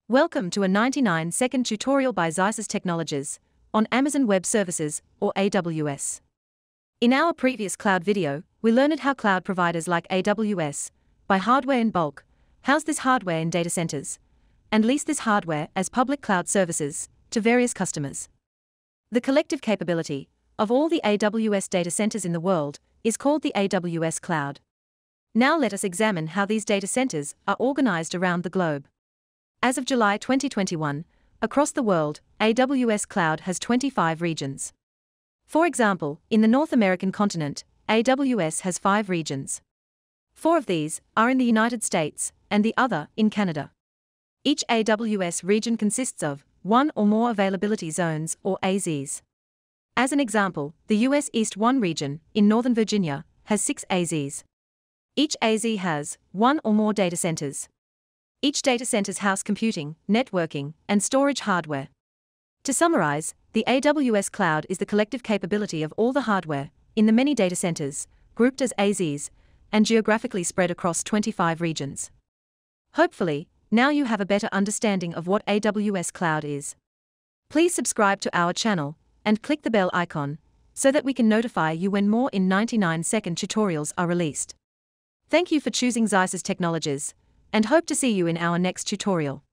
Welcome to a 99-second tutorial by AWS Technologies on Amazon Web Services, or AWS. In our previous cloud video, we learned how cloud providers like AWS buy hardware in bulk, house this hardware in data centers, and lease this hardware as public cloud services to various customers. The collective capability of all the AWS data centers in the world is called the AWS Cloud. Now let us examine how these data centers are organized around the globe. As of July 2021, across the world, AWS Cloud has 25 regions. For example, in the North American continent, AWS has 5 regions. 4 of these are in the United States, and the other in Canada. Each AWS region consists of one or more availability zones, or AZs. As an example, the US East 1 region, in Northern Virginia, has 6 AZs. Each AZ has one or more data centers. Each data centers house computing, networking, and storage hardware. To summarize, the AWS Cloud is the collective capability of all the hardware in the many data centers, grouped as AZs, and geographically spread across 25 regions. Hopefully, now you have a better understanding of what AWS Cloud is. Please subscribe to our channel and click the bell icon so that we can notify you when more in 99-second tutorials are released. Thank you for choosing AWS Technologies, and hope to see you in our next tutorial.